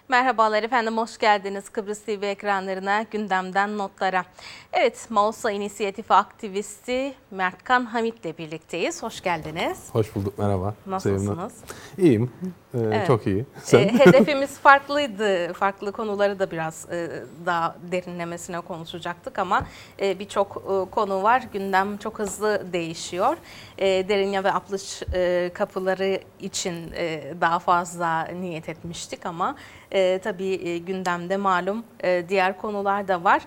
Merhabalar efendim, hoş geldiniz Kıbrıs TV ekranlarına, gündemden notlara. Evet, Mausa İnisiyatifi aktivisti Mertkan Hamit'le birlikteyiz. Hoş geldiniz. Hoş bulduk, merhaba. Nasılsınız? İyiyim, Evet. çok iyi. Sen? Hedefimiz farklıydı. Farklı konuları da biraz daha derinlemesine konuşacaktık ama birçok konu var. Gündem çok hızlı değişiyor. Derinya ve Aplış kapıları için daha fazla niyet etmiştik ama tabii gündemde malum diğer konular da var.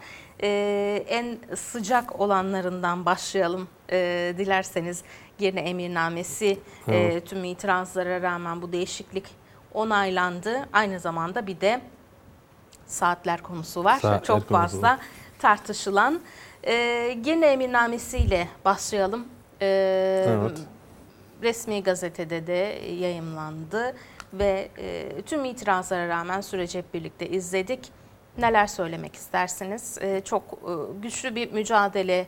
En sıcak olanlarından başlayalım dilerseniz. Girne Emirnamesi, evet. Tüm itirazlara rağmen bu değişiklik onaylandı. Aynı zamanda bir de saatler konusu var. Çok fazla tartışılan. Girne Emirnamesi ile başlayalım. Evet. Resmi gazetede de yayımlandı ve tüm itirazlara rağmen süreci hep birlikte izledik. Neler söylemek istersiniz? Çok güçlü bir mücadele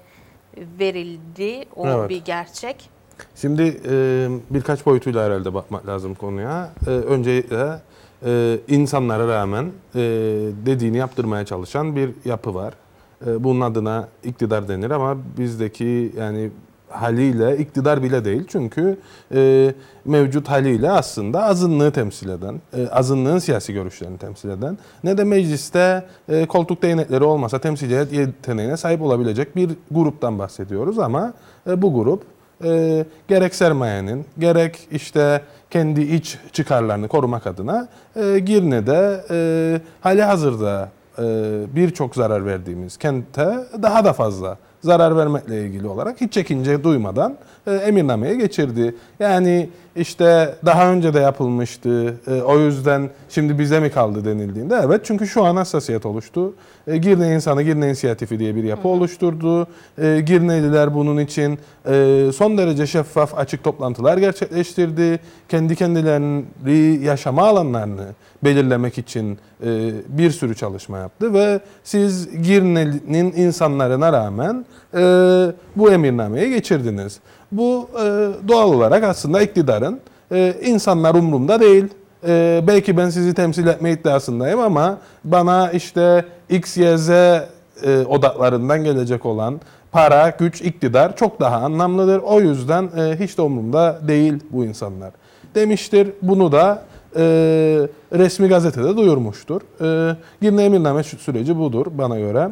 verildi, o evet. Bir gerçek. Şimdi birkaç boyutuyla herhalde bakmak lazım konuya. Öncelikle insanlara rağmen dediğini yaptırmaya çalışan bir yapı var. Bunun adına iktidar denir ama bizdeki yani haliyle iktidar bile değil. Çünkü mevcut haliyle aslında azınlığı temsil eden, azınlığın siyasi görüşlerini temsil eden, ne de mecliste koltuk değnekleri olmasa temsiliyet yeteneğine sahip olabilecek bir gruptan bahsediyoruz. Ama bu grup gerek sermayenin, gerek işte kendi iç çıkarlarını korumak adına Girne'de hali hazırda birçok zarar verdiğimiz kente daha da fazla zarar vermekle ilgili olarak hiç çekince duymadan emirnameye geçirdi. Yani işte daha önce de yapılmıştı, o yüzden şimdi bize mi kaldı denildiğinde evet, çünkü şu an hassasiyet oluştu. Girne insanı Girne İnisiyatifi diye bir yapı oluşturdu. Girneliler bunun için son derece şeffaf, açık toplantılar gerçekleştirdi. Kendi kendilerini yaşama alanlarını belirlemek için bir sürü çalışma yaptı ve siz Girne'nin insanlarına rağmen bu emirnameye geçirdiniz. Bu doğal olarak aslında iktidarın insanlar umurumda değil. Belki ben sizi temsil etme iddiasındayım ama bana işte X, Y, Z odaklarından gelecek olan para, güç, iktidar çok daha anlamlıdır. O yüzden hiç de umurumda değil bu insanlar demiştir. Bunu da resmi gazetede duyurmuştur. Girne emirname süreci budur bana göre.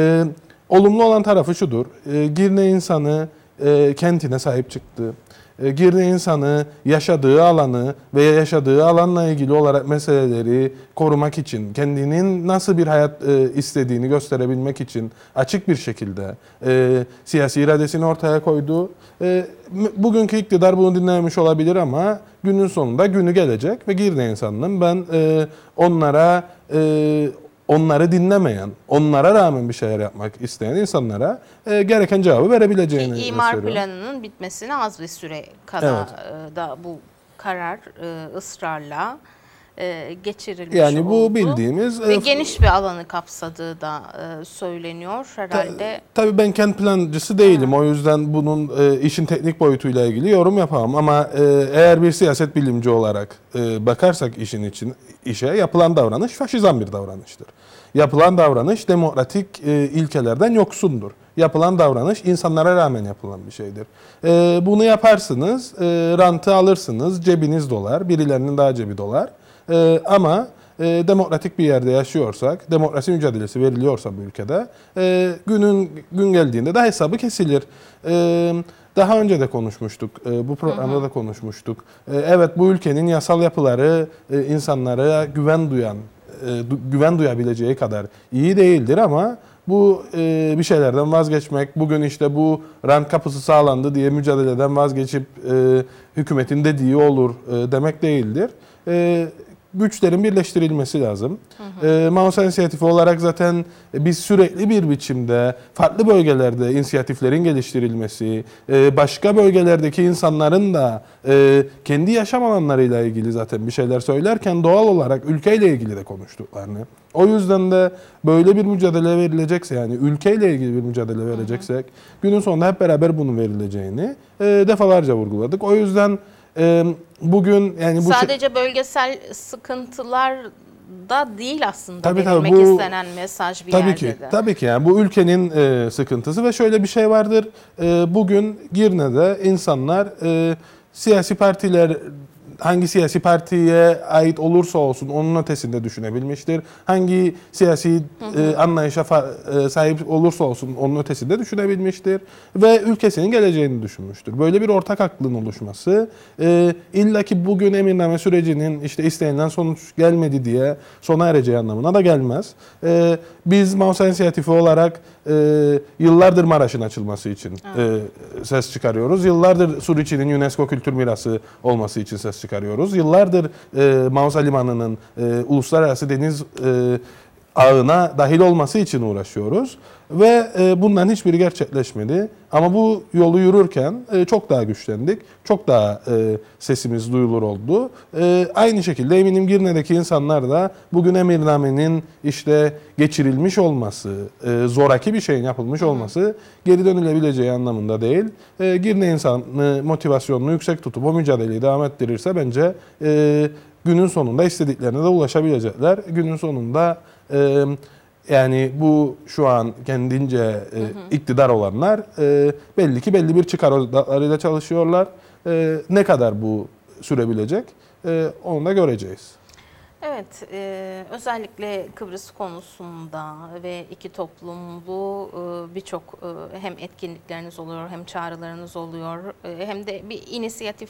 Olumlu olan tarafı şudur. Girne insanı kentine sahip çıktı. Girne insanı yaşadığı alanı ve yaşadığı alanla ilgili olarak meseleleri korumak için, kendinin nasıl bir hayat istediğini gösterebilmek için açık bir şekilde siyasi iradesini ortaya koydu. Bugünkü iktidar bunu dinlememiş olabilir ama günün sonunda günü gelecek ve Girne insanının ben onları dinlemeyen, onlara rağmen bir şeyler yapmak isteyen insanlara gereken cevabı verebileceğini İmar planının bitmesine az bir süre kala evet. Da bu karar ısrarla geçirilmiş yani bu oldu. bildiğimiz ve geniş bir alanı kapsadığı da söyleniyor herhalde. Tabii ben kent plancısı değilim. O yüzden bunun işin teknik boyutuyla ilgili yorum yapamam ama eğer bir siyaset bilimci olarak bakarsak işe yapılan davranış faşizan bir davranıştır. Yapılan davranış demokratik ilkelerden yoksundur. Yapılan davranış insanlara rağmen yapılan bir şeydir. Bunu yaparsınız, rantı alırsınız, cebiniz dolar, birilerinin daha cebi dolar. Ama demokratik bir yerde yaşıyorsak, demokrasi mücadelesi veriliyorsa bu ülkede gün geldiğinde de hesabı kesilir. Daha önce de konuşmuştuk, bu programda da konuşmuştuk. Evet, bu ülkenin yasal yapıları insanlara güven duyabileceği kadar iyi değildir ama bu bir şeylerden vazgeçmek, bugün işte bu rant kapısı sağlandı diye mücadeleden vazgeçip hükümetin dediği olur demek değildir. Güçlerin birleştirilmesi lazım. Mausa İnisiyatifi olarak zaten biz sürekli bir biçimde farklı bölgelerde inisiyatiflerin geliştirilmesi, başka bölgelerdeki insanların da kendi yaşam alanlarıyla ilgili zaten bir şeyler söylerken doğal olarak ülkeyle ilgili de konuştuklarını. O yüzden de böyle bir mücadele verilecekse, yani ülkeyle ilgili bir mücadele vereceksek günün sonunda hep beraber bunun verileceğini defalarca vurguladık. O yüzden bugün yani sadece bölgesel sıkıntılar da değil aslında Tabii, verilmek bu, istenen mesaj bir tabii yerde ki, de. Tabii ki yani bu ülkenin sıkıntısı ve şöyle bir şey vardır. Bugün Girne'de insanlar siyasi partiler hangi siyasi partiye ait olursa olsun onun ötesinde düşünebilmiştir. Hangi siyasi anlayışa sahip olursa olsun onun ötesinde düşünebilmiştir. Ve ülkesinin geleceğini düşünmüştür. Böyle bir ortak aklın oluşması illa ki bugün emirname sürecinin işte istenilen sonuç gelmedi diye sona ereceği anlamına da gelmez. Biz Mausa İnisiyatifi olarak yıllardır Maraş'ın açılması için ses çıkarıyoruz. Yıllardır Suriçi'nin UNESCO Kültür Mirası olması için ses çıkarıyoruz. Yıllardır Mausa Limanı'nın uluslararası deniz ağına dahil olması için uğraşıyoruz. Ve bunların hiçbiri gerçekleşmedi. Ama bu yolu yürürken çok daha güçlendik. Çok daha sesimiz duyulur oldu. Aynı şekilde eminim Girne'deki insanlar da bugün emirnamenin işte geçirilmiş olması, zoraki bir şeyin yapılmış olması geri dönülebileceği anlamında değil. Girne insanı motivasyonunu yüksek tutup o mücadeleyi devam ettirirse bence günün sonunda istediklerine de ulaşabilecekler. Günün sonunda yani bu şu an kendince iktidar olanlar belli ki belli bir çıkar odaklarıyla çalışıyorlar. Ne kadar bu sürebilecek onu da göreceğiz. Evet, özellikle Kıbrıs konusunda ve iki toplumlu birçok hem etkinlikleriniz oluyor hem çağrılarınız oluyor hem de bir inisiyatif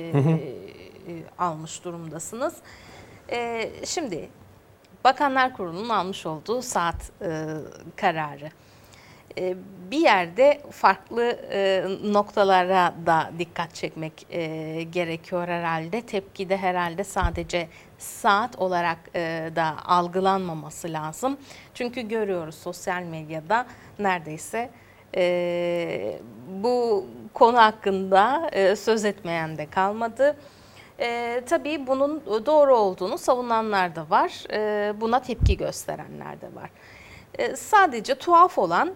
almış durumdasınız. Şimdi Bakanlar Kurulu'nun almış olduğu saat kararı. Bir yerde farklı noktalara da dikkat çekmek gerekiyor herhalde. Tepki de herhalde sadece saat olarak da algılanmaması lazım. Çünkü görüyoruz sosyal medyada neredeyse bu konu hakkında söz etmeyen de kalmadı. Tabii bunun doğru olduğunu savunanlar da var. Buna tepki gösterenler de var. Sadece tuhaf olan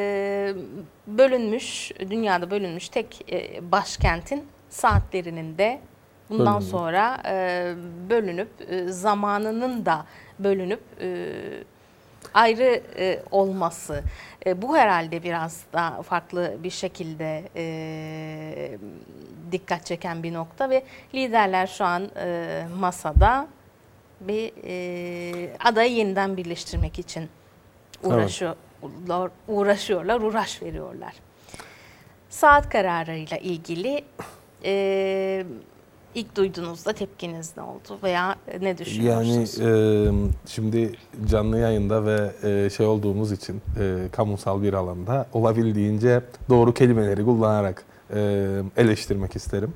dünyada bölünmüş tek başkentin saatlerinin de bundan sonra bölünüp zamanının da bölünüp ayrı olması. Bu herhalde biraz daha farklı bir şekilde dikkat çeken bir nokta ve liderler şu an masada bir adayı yeniden birleştirmek için uğraşıyorlar, uğraş veriyorlar. Saat kararıyla ilgili ilk duyduğunuzda tepkiniz ne oldu veya ne düşünüyorsunuz? Yani şimdi canlı yayında ve şey olduğumuz için kamusal bir alanda olabildiğince doğru kelimeleri kullanarak eleştirmek isterim.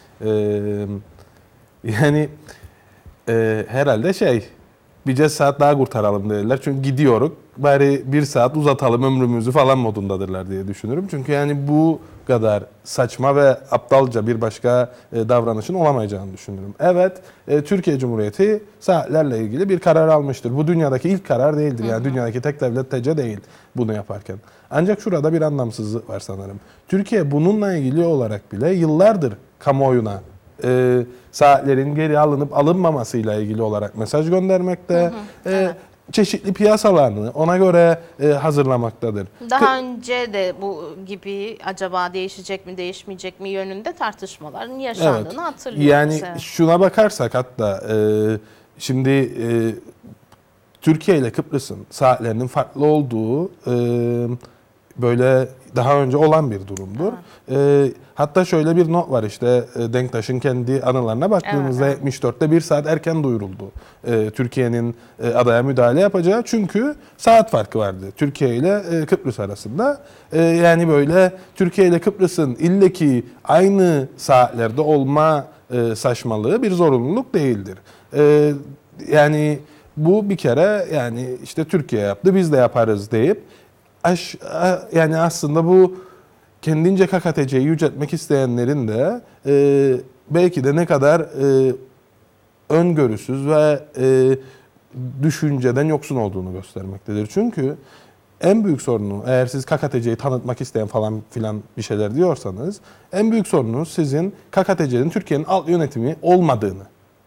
Yani herhalde bir saat daha kurtaralım dediler. Çünkü gidiyoruz. Bari bir saat uzatalım ömrümüzü falan modundadırlar diye düşünürüm. Çünkü yani bu kadar saçma ve aptalca bir başka davranışın olamayacağını düşünürüm. Evet, Türkiye Cumhuriyeti saatlerle ilgili bir karar almıştır. Bu dünyadaki ilk karar değildir. Yani dünyadaki tek devlet TC değil bunu yaparken. Ancak şurada bir anlamsızlık var sanırım. Türkiye bununla ilgili olarak bile yıllardır kamuoyuna saatlerin geri alınıp alınmamasıyla ilgili olarak mesaj göndermekte. Evet. Çeşitli piyasalarını ona göre hazırlamaktadır. Daha önce de bu gibi acaba değişecek mi değişmeyecek mi yönünde tartışmaların yaşandığını hatırlıyoruz. Yani şuna bakarsak hatta şimdi Türkiye ile Kıbrıs'ın saatlerinin farklı olduğu böyle daha önce olan bir durumdur. Hatta şöyle bir not var işte Denktaş'ın kendi anılarına baktığımızda 74'te bir saat erken duyuruldu. Türkiye'nin adaya müdahale yapacağı çünkü saat farkı vardı Türkiye ile Kıbrıs arasında. Yani böyle Türkiye ile Kıbrıs'ın illeki aynı saatlerde olma saçmalığı bir zorunluluk değildir. Yani bu bir kere yani işte Türkiye yaptı biz de yaparız deyip yani aslında bu kendince KKTC'yi yüceltmek isteyenlerin de belki de ne kadar öngörüsüz ve düşünceden yoksun olduğunu göstermektedir. Çünkü en büyük sorunu eğer siz KKTC'yi tanıtmak isteyen falan filan bir şeyler diyorsanız en büyük sorunuz sizin KKTC'nin Türkiye'nin alt yönetimi olmadığını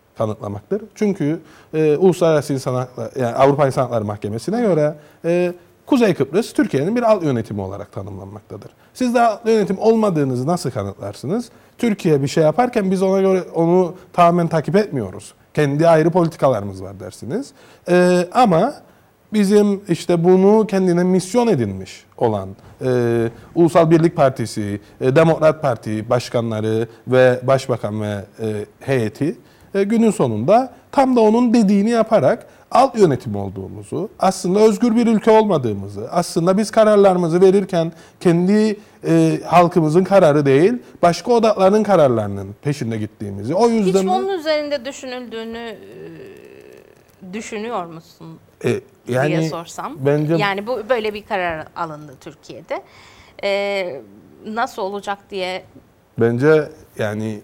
kanıtlamaktır. Çünkü Uluslararası İnsan Hakları, yani Avrupa İnsan Hakları Mahkemesi'ne göre Kuzey Kıbrıs Türkiye'nin bir alt yönetimi olarak tanımlanmaktadır. Siz de alt yönetim olmadığınızı nasıl kanıtlarsınız? Türkiye bir şey yaparken biz ona göre onu tamamen takip etmiyoruz. Kendi ayrı politikalarımız var dersiniz. Ama bizim işte bunu kendine misyon edinmiş olan Ulusal Birlik Partisi, Demokrat Parti başkanları ve başbakan ve heyeti günün sonunda tam da onun dediğini yaparak alt yönetim olduğumuzu, aslında özgür bir ülke olmadığımızı, aslında biz kararlarımızı verirken kendi halkımızın kararı değil, başka odakların kararlarının peşinde gittiğimizi. O yüzden hiç bunun üzerinde düşünüldüğünü düşünüyor musun diye sorsam. Bence, yani bu böyle bir karar alındı Türkiye'de. Nasıl olacak diye. Bence yani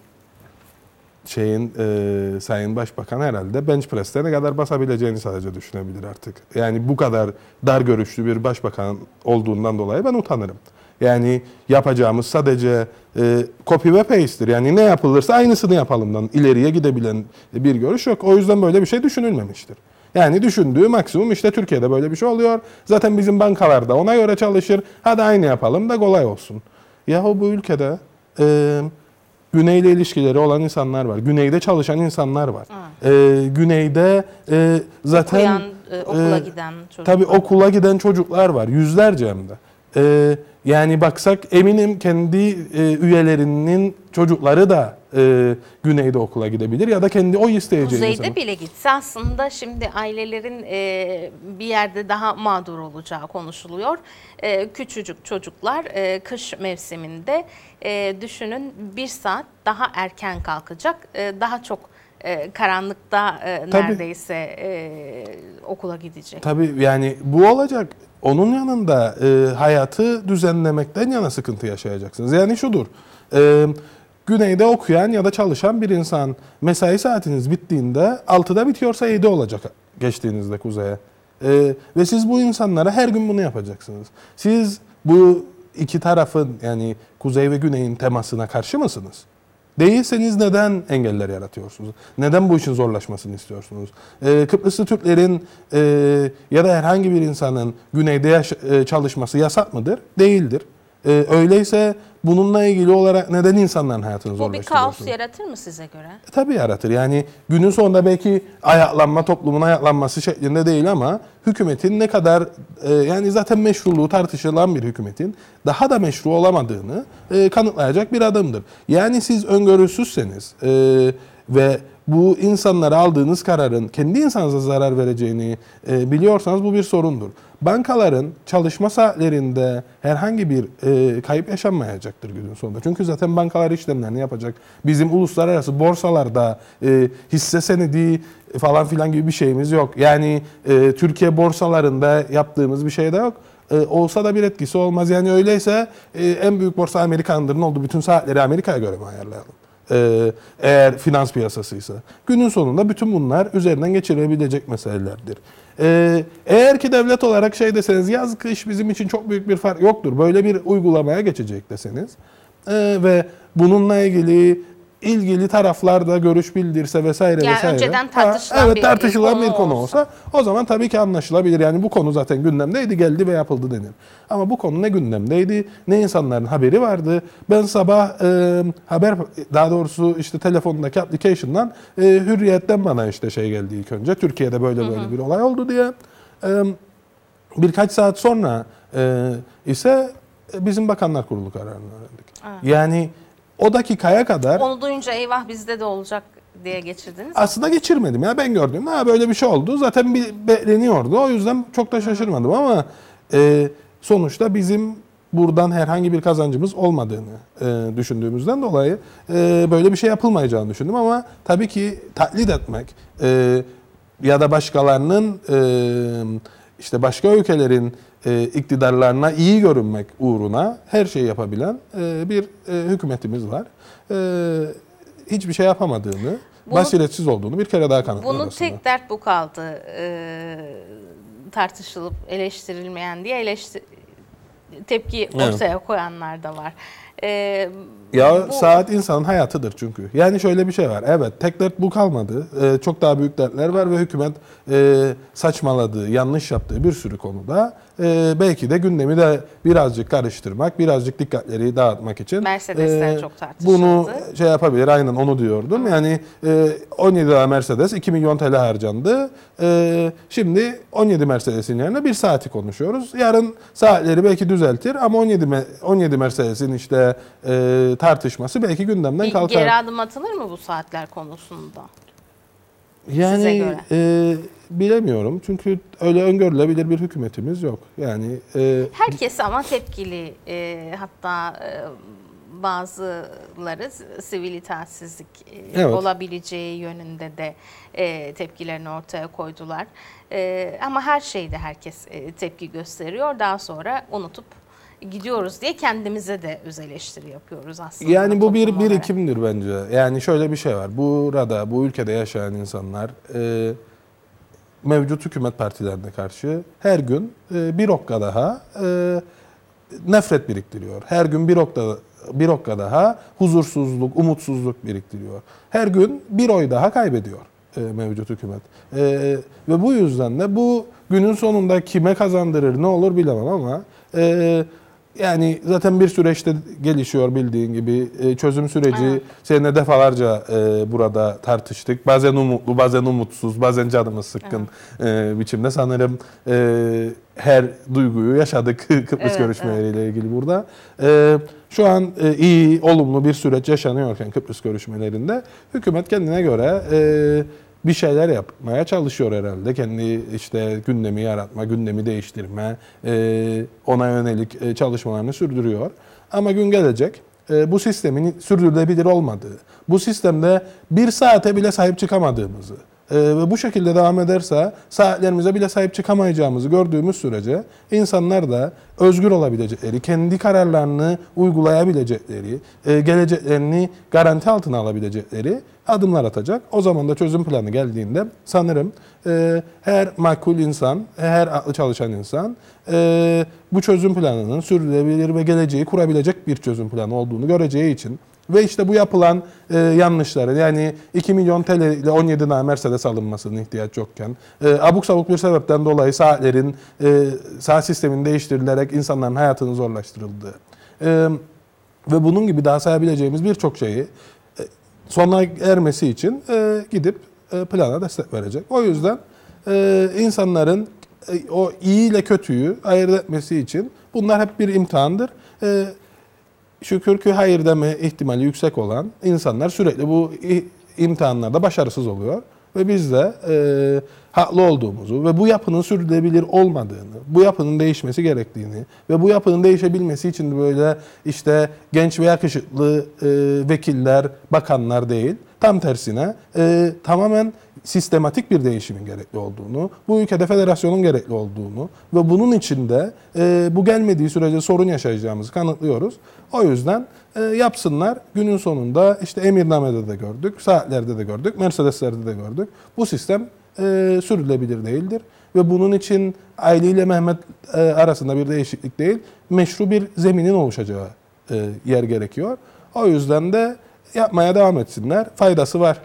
Sayın Başbakan herhalde bench press'te ne kadar basabileceğini sadece düşünebilir artık. Yani bu kadar dar görüşlü bir başbakan olduğundan dolayı ben utanırım. Yani yapacağımız sadece copy ve paste'tir. Yani ne yapılırsa aynısını yapalımdan ileriye gidebilen bir görüş yok. O yüzden böyle bir şey düşünülmemiştir. Yani düşündüğü maksimum işte Türkiye'de böyle bir şey oluyor. Zaten bizim bankalar da ona göre çalışır. Hadi aynı yapalım da kolay olsun. Yahu bu ülkede Güney'le ilişkileri olan insanlar var. Güney'de çalışan insanlar var. Güney'de zaten okuyan, okula giden çocuklar. Tabii okula giden çocuklar var. Yüzlerce hem de. Yani baksak eminim kendi üyelerinin çocukları da Güney'de okula gidebilir ya da kendi oy isteyeceği Kuzeyde insan. bile gitse aslında şimdi ailelerin bir yerde daha mağdur olacağı konuşuluyor. Küçücük çocuklar kış mevsiminde düşünün 1 saat daha erken kalkacak. Daha çok karanlıkta neredeyse okula gidecek. Tabii yani bu olacak. Onun yanında hayatı düzenlemekten yana sıkıntı yaşayacaksınız. Yani şudur, Güney'de okuyan ya da çalışan bir insan mesai saatiniz bittiğinde 6'da bitiyorsa 7 olacak geçtiğinizde kuzeye. Ve siz bu insanlara her gün bunu yapacaksınız. Siz bu iki tarafın yani kuzey ve güneyin temasına karşı mısınız? Değilseniz neden engeller yaratıyorsunuz? Neden bu işin zorlaşmasını istiyorsunuz? Kıbrıslı Türklerin ya da herhangi bir insanın güneyde çalışması yasak mıdır? Değildir. Öyleyse bununla ilgili olarak neden insanların hayatını Bu bir zorlaştırıyorsunuz? kaos yaratır mı size göre? Tabii yaratır. Yani günün sonunda belki ayaklanma, toplumun ayaklanması şeklinde değil ama hükümetin ne kadar yani zaten meşruluğu tartışılan bir hükümetin daha da meşru olamadığını kanıtlayacak bir adımdır. Yani siz öngörüsüzseniz ve bu insanlara aldığınız kararın kendi insanınıza zarar vereceğini biliyorsanız bu bir sorundur. Bankaların çalışma saatlerinde herhangi bir kayıp yaşanmayacaktır günün sonunda. Çünkü zaten bankalar işlemlerini yapacak. Bizim uluslararası borsalarda hisse senedi falan filan gibi bir şeyimiz yok. Yani Türkiye borsalarında yaptığımız bir şey de yok. Olsa da bir etkisi olmaz. Yani öyleyse en büyük borsa Amerikan'dır. Ne oldu? Bütün saatleri Amerika'ya göre mi ayarlayalım? Eğer finans piyasasıysa. Günün sonunda bütün bunlar üzerinden geçirebilecek meselelerdir. Eğer ki devlet olarak şey deseniz yaz kış bizim için çok büyük bir fark yoktur. Böyle bir uygulamaya geçecek deseniz ve bununla ilgili taraflar da görüş bildirse vesaire yani vesaire. Önceden tartışılan evet, tartışılan bir konu olsa. olsa o zaman tabii ki anlaşılabilir. Yani bu konu zaten gündemdeydi, geldi ve yapıldı denir. Ama bu konu ne gündemdeydi, ne insanların haberi vardı. Ben sabah daha doğrusu işte telefondaki application'dan Hürriyet'ten bana işte şey geldi ilk önce. Türkiye'de böyle bir olay oldu diye. Birkaç saat sonra ise bizim Bakanlar Kurulu kararını öğrendik. Evet. Yani o dakikaya kadar Onu duyunca eyvah bizde de olacak diye geçirdiniz mi? aslında geçirmedim ya, ben gördüm. Böyle bir şey oldu. Zaten bekleniyordu. O yüzden çok da şaşırmadım ama sonuçta bizim buradan herhangi bir kazancımız olmadığını düşündüğümüzden dolayı böyle bir şey yapılmayacağını düşündüm ama tabii ki taklit etmek ya da başkalarının işte başka ülkelerin iktidarlarına iyi görünmek uğruna her şeyi yapabilen bir hükümetimiz var. Hiçbir şey yapamadığını, basiretsiz olduğunu bir kere daha kanıtladı Bunun aslında. tek dert bu kaldı. Tartışılıp eleştirilmeyen diye tepki ortaya koyanlar da var. E, Ya bu saat insanın hayatıdır çünkü. Yani şöyle bir şey var. Evet, tek dert bu kalmadı. Çok daha büyük dertler var ve hükümet saçmaladığı, yanlış yaptığı bir sürü konuda belki de gündemi de birazcık karıştırmak, birazcık dikkatleri dağıtmak için Mercedesler çok tartışıldı. bunu şey yapabilir. Aynen onu diyordum. Yani 17 tane Mercedes 2 milyon TL harcandı. Şimdi 17 Mercedes'in yerine bir saati konuşuyoruz. Yarın saatleri belki düzeltir ama 17 Mercedes'in işte tartışması belki gündemden Bir kalkar. geri adım atılır mı bu saatler konusunda? Size Yani göre. bilemiyorum çünkü öyle öngörülebilir bir hükümetimiz yok. Yani Herkes ama tepkili. Hatta bazıları sivil itaatsizlik Evet. olabileceği yönünde de tepkilerini ortaya koydular. Ama her şeyde herkes tepki gösteriyor. Daha sonra unutup gidiyoruz diye kendimize de öz eleştiri yapıyoruz aslında. Yani bu bir toplum olarak. birikimdir bence. Yani şöyle bir şey var. Burada, bu ülkede yaşayan insanlar mevcut hükümet partilerine karşı her gün bir okka daha nefret biriktiriyor. Her gün bir okka daha huzursuzluk, umutsuzluk biriktiriyor. Her gün bir oy daha kaybediyor mevcut hükümet. Ve bu yüzden de bu günün sonunda kime kazandırır ne olur bilemem ama yani zaten bir süreçte gelişiyor bildiğin gibi. Çözüm süreci Evet. seninle defalarca burada tartıştık. Bazen umutlu, bazen umutsuz, bazen canımız sıkkın biçimde. Sanırım her duyguyu yaşadık Kıbrıs Evet, görüşmeleriyle ilgili burada. Şu an iyi, olumlu bir süreç yaşanıyorken Kıbrıs görüşmelerinde hükümet kendine göre bir şeyler yapmaya çalışıyor herhalde. Kendi işte gündemi yaratma, gündemi değiştirme, ona yönelik çalışmalarını sürdürüyor. Ama gün gelecek bu sistemin sürdürülebilir olmadığı, bu sistemde bir saate bile sahip çıkamadığımızı ve bu şekilde devam ederse saatlerimize bile sahip çıkamayacağımızı gördüğümüz sürece insanlar da özgür olabilecekleri, kendi kararlarını uygulayabilecekleri, geleceklerini garanti altına alabilecekleri adımlar atacak. O zaman da çözüm planı geldiğinde sanırım her makul insan, her aklı çalışan insan bu çözüm planının sürdürülebilir ve geleceği kurabilecek bir çözüm planı olduğunu göreceği için ve işte bu yapılan yanlışları yani 2 milyon TL ile 17 tane Mercedes alınmasının ihtiyaç yokken abuk sabuk bir sebepten dolayı saat sisteminin değiştirilerek insanların hayatını zorlaştırıldığı ve bunun gibi daha sayabileceğimiz birçok şeyi sona ermesi için gidip plana destek verecek. O yüzden insanların o iyi ile kötüyü ayırt etmesi için bunlar hep bir imtihandır. Şükür ki hayır deme ihtimali yüksek olan insanlar sürekli bu imtihanlarda başarısız oluyor. Ve biz de haklı olduğumuzu ve bu yapının sürdürülebilir olmadığını, bu yapının değişmesi gerektiğini ve bu yapının değişebilmesi için de böyle işte genç ve yakışıklı vekiller, bakanlar değil, tam tersine tamamen sistematik bir değişimin gerekli olduğunu, bu ülkede federasyonun gerekli olduğunu ve bunun içinde bu gelmediği sürece sorun yaşayacağımızı kanıtlıyoruz. O yüzden yapsınlar. Günün sonunda işte Emirname'de de gördük, saatlerde de gördük, Mercedes'lerde de gördük. Bu sistem sürdürülebilir değildir. Ve bunun için Ayli ile Mehmet arasında bir değişiklik değil, meşru bir zeminin oluşacağı yer gerekiyor. O yüzden de yapmaya devam etsinler. Faydası var.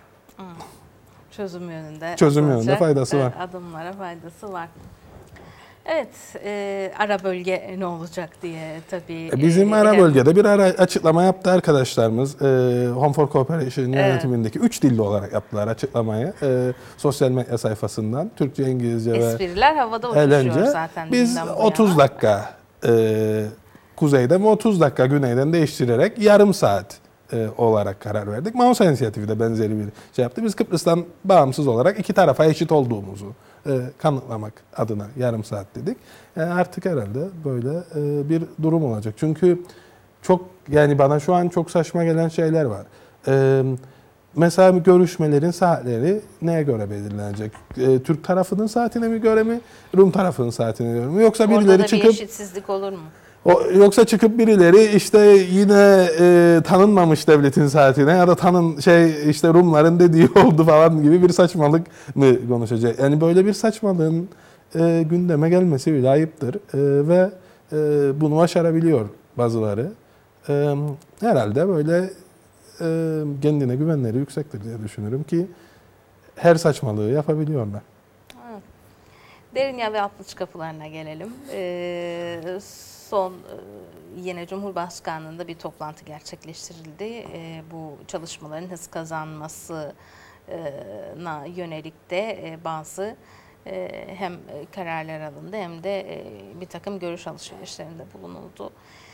Çözüm yönünde faydası var. Adımlara faydası var. Evet, ara bölge ne olacak diye tabii. Bizim ara bölgede bir ara açıklama yaptı arkadaşlarımız. Home for Cooperation yönetimindeki 3 dilli olarak yaptılar açıklamayı. Sosyal medya sayfasından. Türkçe, İngilizce ve espriler havada uçuşuyor zaten. Biz 30 dakika kuzeyden ve 30 dakika güneyden değiştirerek yarım saat olarak karar verdik. Mausa inisiyatifi de benzeri bir şey yaptı. Biz Kıbrıs'tan bağımsız olarak iki tarafa eşit olduğumuzu kanıtlamak adına yarım saat dedik. Artık herhalde böyle bir durum olacak. Çünkü çok yani bana şu an çok saçma gelen şeyler var. Mesela görüşmelerin saatleri neye göre belirlenecek? Türk tarafının saatine mi göre mi? Rum tarafının saatine göre mi? Yoksa birileri orada da çıkıp bir eşitsizlik olur mu? Yoksa çıkıp birileri işte yine tanınmamış devletin saatine ya da işte Rumların dediği oldu falan gibi bir saçmalık mı konuşacak? Yani böyle bir saçmalığın gündeme gelmesi bile ayıptır ve bunu başarabiliyor bazıları. Herhalde böyle kendine güvenleri yüksektir diye düşünürüm ki her saçmalığı yapabiliyorlar. Evet. Derinye ve Aplıç kapılarına gelelim. Son yine Cumhurbaşkanlığında bir toplantı gerçekleştirildi. Bu çalışmaların hız kazanmasına yönelik de bazı hem kararlar alındı hem de bir takım görüş alışverişlerinde bulunuldu.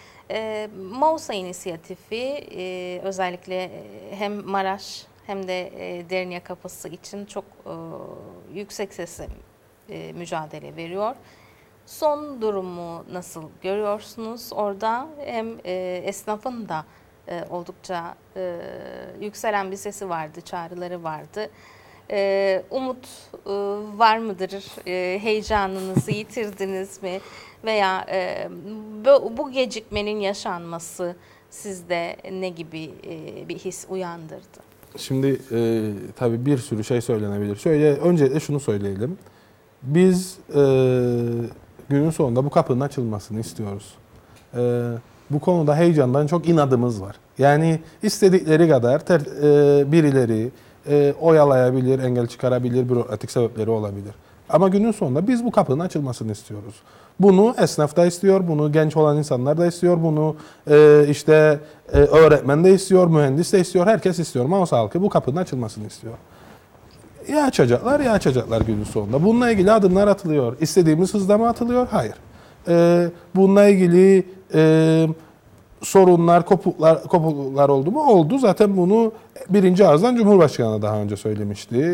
Mausa inisiyatifi özellikle hem Maraş hem de Derinye Kapısı için çok yüksek sesle mücadele veriyor. Son durumu nasıl görüyorsunuz? Orada hem esnafın da oldukça yükselen bir sesi vardı, çağrıları vardı. Umut var mıdır? Heyecanınızı yitirdiniz mi? Veya bu gecikmenin yaşanması sizde ne gibi bir his uyandırdı? Şimdi tabii bir sürü şey söylenebilir. Öncelikle şunu söyleyelim. Biz günün sonunda bu kapının açılmasını istiyoruz. Bu konuda heyecandan çok inadımız var. Yani istedikleri kadar birileri oyalayabilir, engel çıkarabilir, bürokratik sebepleri olabilir. Ama günün sonunda biz bu kapının açılmasını istiyoruz. Bunu esnaf da istiyor, bunu genç olan insanlar da istiyor, bunu öğretmen de istiyor, mühendis de istiyor, herkes istiyor. Mausa halkı bu kapının açılmasını istiyor. Ya açacaklar günün sonunda. Bununla ilgili adımlar atılıyor. İstediğimiz hızda mı atılıyor? Hayır. Bununla ilgili sorunlar, kopukluklar oldu mu? Oldu. Zaten bunu birinci ağızdan Cumhurbaşkanı daha önce söylemişti.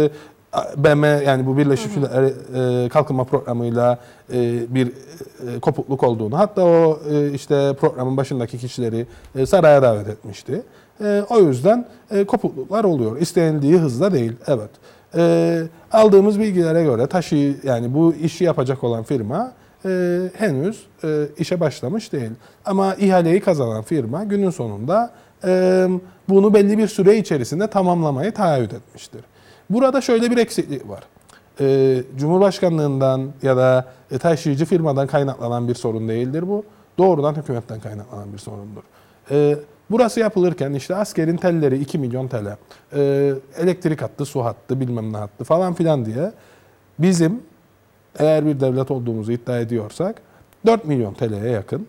BM yani bu Birleşmiş Milletler Kalkınma Programı'yla bir kopukluk olduğunu, hatta o programın başındaki kişileri saraya davet etmişti. O yüzden kopukluklar oluyor. İstenildiği hızda değil. Evet. Aldığımız bilgilere göre yani bu işi yapacak olan firma henüz işe başlamış değil. Ama ihaleyi kazanan firma günün sonunda bunu belli bir süre içerisinde tamamlamayı taahhüt etmiştir. Burada şöyle bir eksiklik var. Cumhurbaşkanlığından ya da taşıyıcı firmadan kaynaklanan bir sorun değildir bu. Doğrudan hükümetten kaynaklanan bir sorundur. Burası yapılırken askerin telleri 2 milyon TL, elektrik hattı, su hattı, bilmem ne hattı falan filan diye bizim eğer bir devlet olduğumuzu iddia ediyorsak 4 milyon TL'ye yakın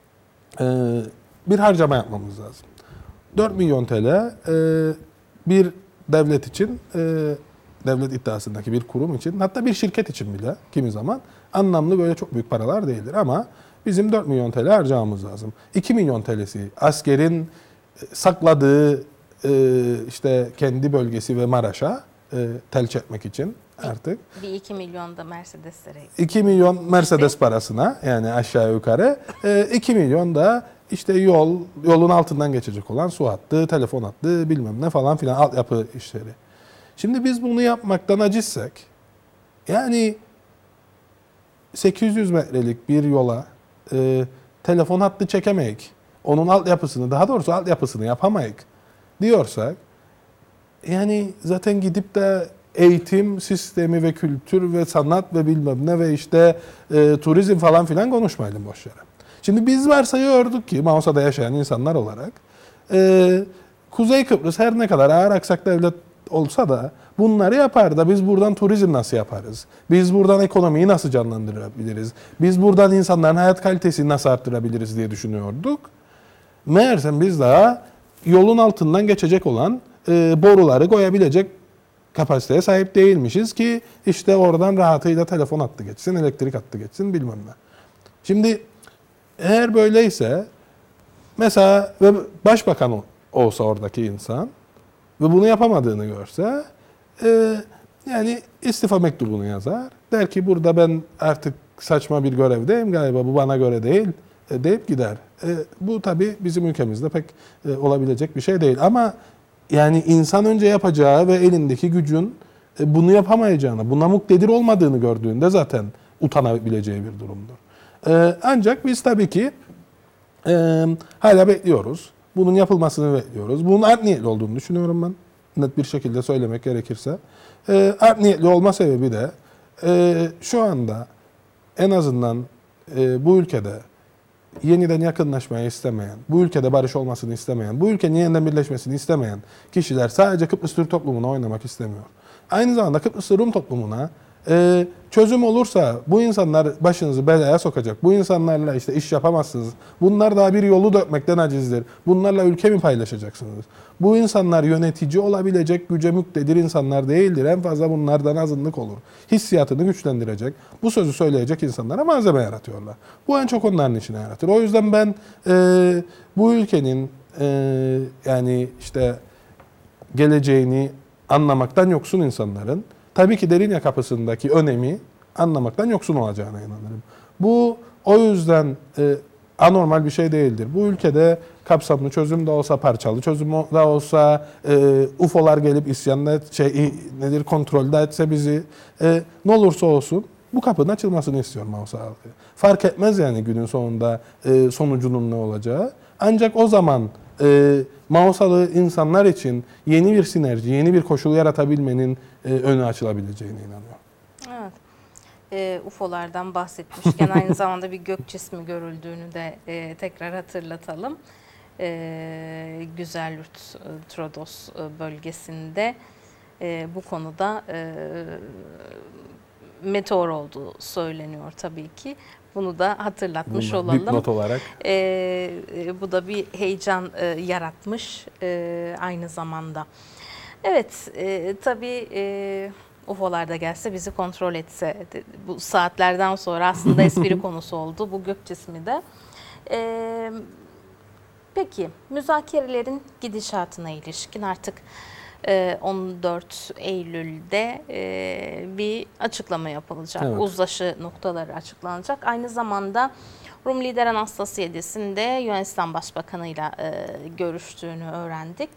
bir harcama yapmamız lazım. 4 milyon TL bir devlet için, devlet iddiasındaki bir kurum için, hatta bir şirket için bile kimi zaman anlamlı böyle çok büyük paralar değildir. Ama bizim 4 milyon TL harcamamız lazım. 2 milyon TL'si askerin sakladığı kendi bölgesi ve Maraş'a tel çekmek için artık. Bir 2 milyon da Mercedes'lere. 2 milyon Mercedes parasına yani aşağı yukarı. 2 milyon da yolun altından geçecek olan su hattı, telefon hattı, bilmem ne falan filan altyapı işleri. Şimdi biz bunu yapmaktan acizsek, yani 800 metrelik bir yola telefon hattı çekemeyik, onun altyapısını yapamayık diyorsak, yani zaten gidip de eğitim sistemi ve kültür ve sanat ve bilmem ne ve turizm falan filan konuşmayalım boş yere. Şimdi biz varsayıyorduk ki Mausa'da yaşayan insanlar olarak Kuzey Kıbrıs her ne kadar ağır aksak devlet olsa da bunları yapar da biz buradan turizm nasıl yaparız? Biz buradan ekonomiyi nasıl canlandırabiliriz? Biz buradan insanların hayat kalitesini nasıl arttırabiliriz diye düşünüyorduk. Meğersem biz daha yolun altından geçecek olan boruları koyabilecek kapasiteye sahip değilmişiz ki oradan rahatıyla telefon hattı geçsin, elektrik hattı geçsin bilmem ne. Şimdi eğer böyleyse mesela başbakan olsa oradaki insan ve bunu yapamadığını görse yani istifa mektubunu yazar. Der ki burada ben artık saçma bir görevdeyim galiba, bu bana göre değil deyip gider. Bu tabii bizim ülkemizde pek olabilecek bir şey değil. Ama yani insan önce yapacağı ve elindeki gücün bunu yapamayacağını, buna muktedir olmadığını gördüğünde zaten utanabileceği bir durumdur. Ancak biz tabii ki hala bekliyoruz. Bunun yapılmasını bekliyoruz. Bunun art niyetli olduğunu düşünüyorum ben. Net bir şekilde söylemek gerekirse. Art niyetli olma sebebi de şu anda en azından bu ülkede yeniden yakınlaşmayı istemeyen, bu ülkede barış olmasını istemeyen, bu ülkenin yeniden birleşmesini istemeyen kişiler sadece Kıbrıs Türk toplumuna oynamak istemiyor. Aynı zamanda Kıbrıs Rum toplumuna çözüm olursa bu insanlar başınızı belaya sokacak. Bu insanlarla işte iş yapamazsınız. Bunlar daha bir yolu dökmekten acizdir. Bunlarla ülke mi paylaşacaksınız? Bu insanlar yönetici olabilecek güce müktedir insanlar değildir. En fazla bunlardan azınlık olur. Hissiyatını güçlendirecek, bu sözü söyleyecek insanlara malzeme yaratıyorlar. Bu en çok onların işine yaratır. O yüzden ben bu ülkenin yani işte geleceğini anlamaktan yoksun insanların tabii ki Derince kapısındaki önemi anlamaktan yoksun olacağına inanırım. Bu o yüzden anormal bir şey değildir. Bu ülkede kapsamlı çözüm de olsa, parçalı çözüm de olsa, UFO'lar gelip isyanda kontrolde etse bizi, ne olursa olsun bu kapının açılmasını istiyorum Mausa halkı. Fark etmez yani günün sonunda sonucunun ne olacağı. Ancak o zaman Mausalı insanlar için yeni bir sinerji, yeni bir koşul yaratabilmenin önü açılabileceğine inanıyorum. Evet. UFO'lardan bahsetmişken aynı zamanda bir gök cismi görüldüğünü de tekrar hatırlatalım. Güzelyurt Trodos bölgesinde bu konuda meteor olduğu söyleniyor tabii ki. Bunu da hatırlatmış olalım. Dipnot olarak. Bu da bir heyecan yaratmış aynı zamanda. Evet, tabii UFO'lar da gelse bizi kontrol etse bu saatlerden sonra aslında espri konusu oldu bu gök cismi de. Peki müzakerelerin gidişatına ilişkin artık 14 Eylül'de bir açıklama yapılacak. Evet. Uzlaşı noktaları açıklanacak. Aynı zamanda Rum lider Anastasiadis'in de Yunanistan Başbakanı'yla görüştüğünü öğrendik.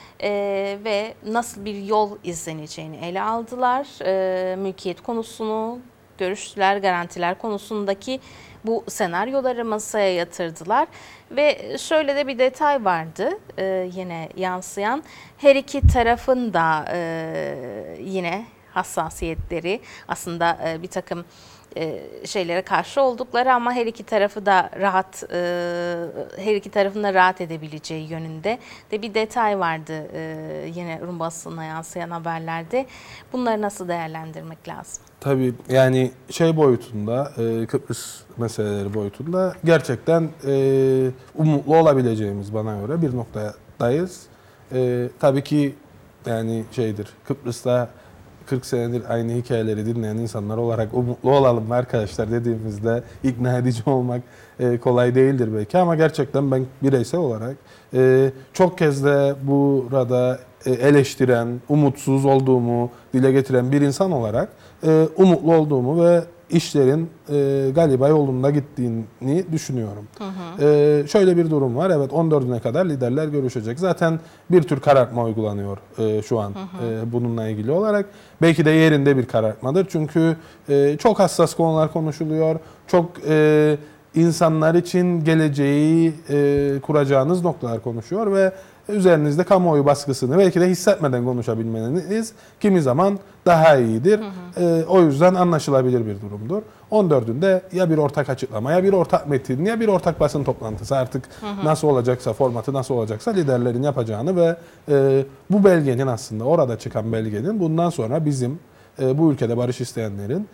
Ve nasıl bir yol izleneceğini ele aldılar. Mülkiyet konusunu görüştüler, garantiler konusundaki bu senaryoları masaya yatırdılar. Ve şöyle de bir detay vardı yine yansıyan. Her iki tarafın da yine hassasiyetleri aslında bir takım şeylere karşı oldukları ama her iki tarafı da rahat, her iki tarafın da rahat edebileceği yönünde de bir detay vardı yine Rum basınına yansıyan haberlerde. Bunları nasıl değerlendirmek lazım? Tabii yani şey boyutunda, Kıbrıs meseleleri boyutunda gerçekten umutlu olabileceğimiz bana göre bir noktadayız. Tabii ki yani şeydir, Kıbrıs'ta 40 senedir aynı hikayeleri dinleyen insanlar olarak umutlu olalım arkadaşlar dediğimizde ikna edici olmak kolay değildir belki ama gerçekten ben bireysel olarak çok kez de burada eleştiren, umutsuz olduğumu dile getiren bir insan olarak umutlu olduğumu ve işlerin galiba yolunda gittiğini düşünüyorum. Hı hı. Şöyle bir durum var. Evet 14'üne kadar liderler görüşecek. Zaten bir tür karartma uygulanıyor şu an bununla ilgili olarak. Belki de yerinde bir karartmadır. Çünkü çok hassas konular konuşuluyor. Çok insanlar için geleceği kuracağınız noktalar konuşuyor ve üzerinizde kamuoyu baskısını belki de hissetmeden konuşabilmeniz kimi zaman daha iyidir. O yüzden anlaşılabilir bir durumdur. 14'ünde ya bir ortak açıklama, ya bir ortak metin, ya bir ortak basın toplantısı artık nasıl olacaksa, formatı nasıl olacaksa liderlerin yapacağını ve bu belgenin aslında orada çıkan belgenin bundan sonra bizim bu ülkede barış isteyenlerin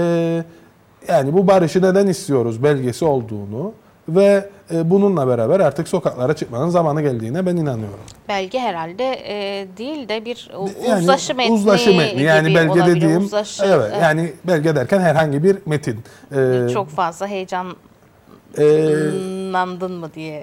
yani bu barışı neden istiyoruz belgesi olduğunu ve bununla beraber artık sokaklara çıkmanın zamanı geldiğine ben inanıyorum. Belge herhalde değil de bir yani, uzlaşı metni, uzlaşı metni yani belge olabilir. dediğim Uzlaşı, evet, yani belge derken herhangi bir metin. Çok fazla heyecanlandın mı diye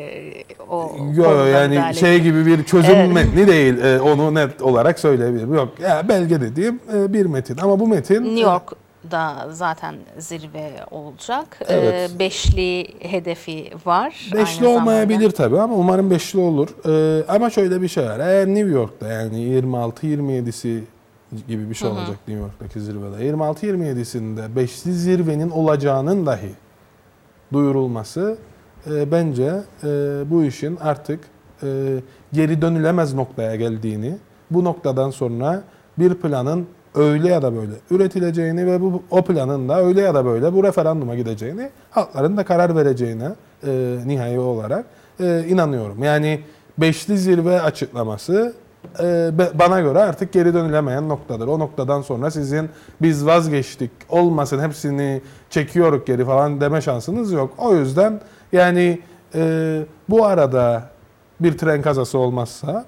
o yani müdahale şey edeyim. gibi bir çözüm metni değil. Onu net olarak söyleyebilirim. Yok ya belge dediğim bir metin ama bu metin New York'da zaten zirve olacak. Evet. Beşli hedefi var. Beşli aynı olmayabilir tabii ama umarım beşli olur. Ama şöyle bir şey var. Eğer New York'ta yani 26-27'si gibi bir şey olacak New York'taki zirvede. 26-27'sinde beşli zirvenin olacağının dahi duyurulması bence bu işin artık geri dönülemez noktaya geldiğini, bu noktadan sonra bir planın öyle ya da böyle üretileceğini ve o planın da öyle ya da böyle bu referanduma gideceğini, halkların da karar vereceğine nihai olarak inanıyorum. Yani beşli zirve açıklaması bana göre artık geri dönülemeyen noktadır. O noktadan sonra sizin biz vazgeçtik olmasın hepsini çekiyoruz geri falan deme şansınız yok. O yüzden yani bu arada bir tren kazası olmazsa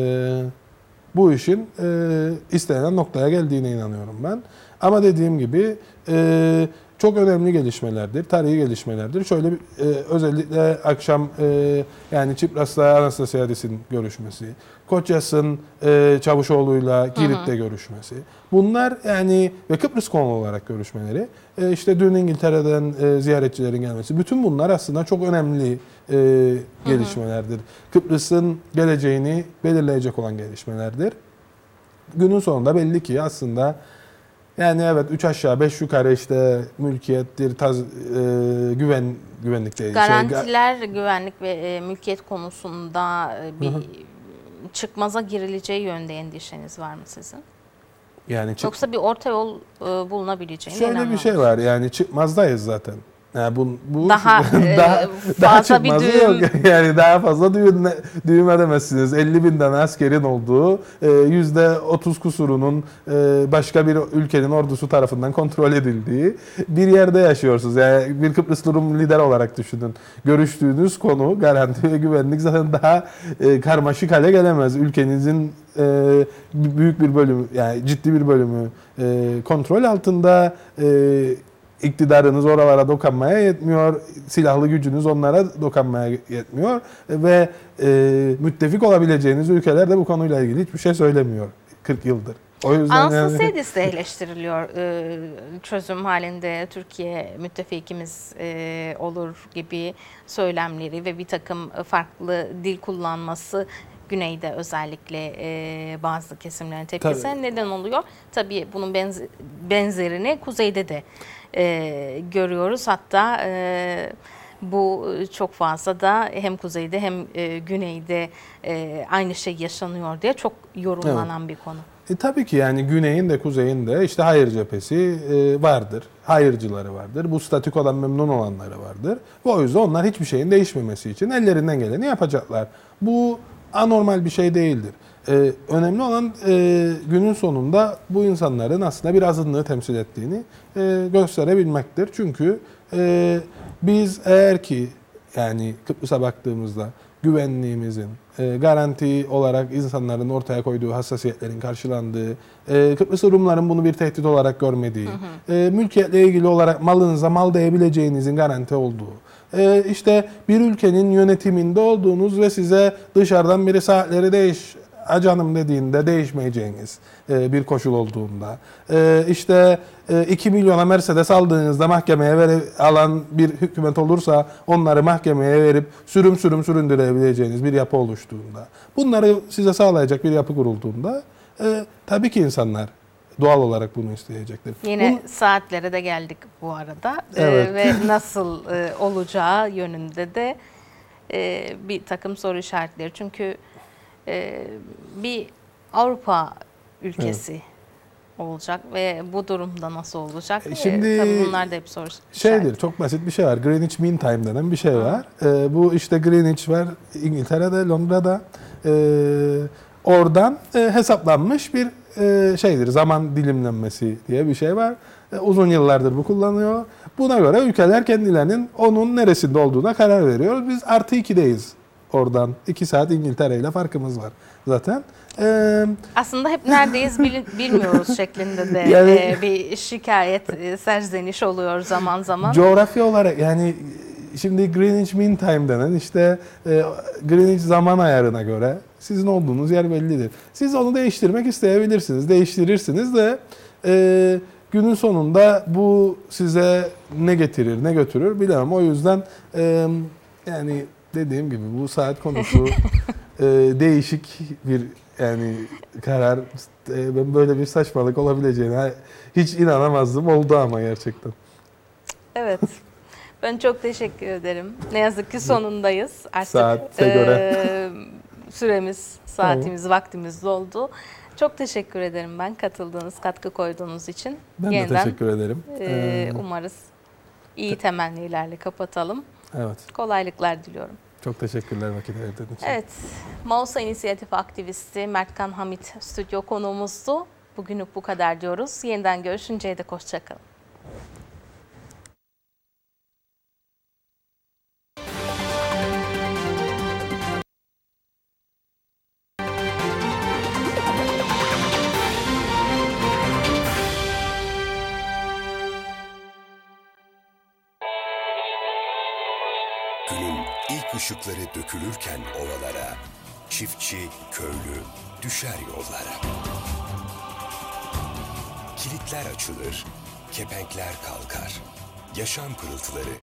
bu işin istenen noktaya geldiğine inanıyorum ben. Ama dediğim gibi çok önemli gelişmelerdir, tarihi gelişmelerdir. Şöyle bir, özellikle akşam yani Tsipras'la Anastasiadis'in görüşmesi, Koçyas'ın Çavuşoğlu'yla Girit'te görüşmesi. Bunlar yani ve Kıbrıs konu olarak görüşmeleri, işte dün İngiltere'den ziyaretçilerin gelmesi. Bütün bunlar aslında çok önemli gelişmelerdir. Kıbrıs'ın geleceğini belirleyecek olan gelişmelerdir. Günün sonunda belli ki aslında yani evet 3 aşağı 5 yukarı işte mülkiyettir, güvenlik değil. Garantiler, güvenlik ve mülkiyet konusunda bir çıkmaza girileceği yönde endişeniz var mı sizin? Yani Yoksa bir orta yol bulunabileceğine şöyle inanmıyor bir şey musunuz? var yani çıkmazdayız zaten. Yani bu Daha fazla bir çıkmazı düğüm. yok. Yani daha fazla düğüm edemezsiniz. 50 bin tane askerin olduğu, %30 kusurunun başka bir ülkenin ordusu tarafından kontrol edildiği bir yerde yaşıyorsunuz. Yani bir Kıbrıslı Rum lider olarak düşünün. Görüştüğünüz konu garanti ve güvenlik zaten daha karmaşık hale gelemez. Ülkenizin büyük bir bölümü yani ciddi bir bölümü kontrol altında. İktidarınız oralara dokunmaya yetmiyor, silahlı gücünüz onlara dokunmaya yetmiyor ve müttefik olabileceğiniz ülkeler de bu konuyla ilgili hiçbir şey söylemiyor 40 yıldır. O yüzden Anastasiadis de eleştiriliyor çözüm halinde Türkiye müttefikimiz olur gibi söylemleri ve bir takım farklı dil kullanması güneyde özellikle bazı kesimlerin tepkisi neden oluyor. Tabii bunun benzerini kuzeyde de görüyoruz. Hatta bu çok fazla da hem kuzeyde hem güneyde aynı şey yaşanıyor diye çok yorumlanan bir konu. Tabii ki yani güneyin de kuzeyin de işte hayır cephesi vardır. Hayırcıları vardır. Bu statükodan memnun olanları vardır. Ve o yüzden onlar hiçbir şeyin değişmemesi için ellerinden geleni yapacaklar. Bu anormal bir şey değildir. Önemli olan günün sonunda bu insanların aslında bir azınlığı temsil ettiğini gösterebilmektir. Çünkü biz eğer ki yani Kıbrıs'a baktığımızda güvenliğimizin garanti olarak insanların ortaya koyduğu hassasiyetlerin karşılandığı, Kıbrıslı Rumların bunu bir tehdit olarak görmediği, mülkiyetle ilgili olarak malınıza mal diyebileceğinizin garanti olduğu, işte bir ülkenin yönetiminde olduğunuz ve size dışarıdan biri saatleri canım dediğinde değişmeyeceğiniz bir koşul olduğunda, işte 2 milyona Mercedes aldığınızda mahkemeye alan bir hükümet olursa onları mahkemeye verip sürüm süründürebileceğiniz bir yapı oluştuğunda, bunları size sağlayacak bir yapı kurulduğunda tabii ki insanlar doğal olarak bunu isteyecektir. Yine saatlere de geldik bu arada. Evet. Ve nasıl olacağı yönünde de bir takım soru işaretleri. Çünkü bir Avrupa ülkesi olacak ve bu durumda nasıl olacak? Şimdi tabii bunlar da hep soru işareti. şeydir, çok basit bir şey var. Greenwich Mean Time denen bir şey var. Bu işte Greenwich var İngiltere'de, Londra'da. Oradan hesaplanmış bir şeydir. Zaman dilimlenmesi diye bir şey var. Uzun yıllardır bu kullanılıyor. Buna göre ülkeler kendilerinin onun neresinde olduğuna karar veriyor. Biz +2'deyiz oradan. 2 saat İngiltere ile farkımız var zaten. Aslında hep neredeyiz bilmiyoruz şeklinde de Yani, bir şikayet, serzeniş oluyor zaman zaman. Coğrafya olarak yani şimdi Greenwich Mean Time denen işte Greenwich zaman ayarına göre sizin olduğunuz yer bellidir. Siz onu değiştirmek isteyebilirsiniz. Değiştirirsiniz de günün sonunda bu size ne getirir, ne götürür bilemem. O yüzden yani dediğim gibi bu saat konusu değişik bir yani karar. Ben böyle bir saçmalık olabileceğine hiç inanamazdım. Oldu ama gerçekten. Evet. Ben çok teşekkür ederim. Ne yazık ki sonundayız. Artık Saate göre. Süremiz, saatimiz, vaktimiz doldu. Çok teşekkür ederim ben katıldığınız, katkı koyduğunuz için. Ben de teşekkür ederim. Umarız iyi temennilerle kapatalım. Evet. Kolaylıklar diliyorum. Çok teşekkürler vakit ayırdığın için. Evet, Mausa İnisiyatifi aktivisti Mertkan Hamit stüdyo konuğumuzdu. Bugünlük bu kadar diyoruz. Yeniden görüşünceye dek hoşçakalın. Günün ilk ışıkları dökülürken ovalara, çiftçi, köylü düşer yollara. Kilitler açılır, kepenkler kalkar, yaşam pırıltıları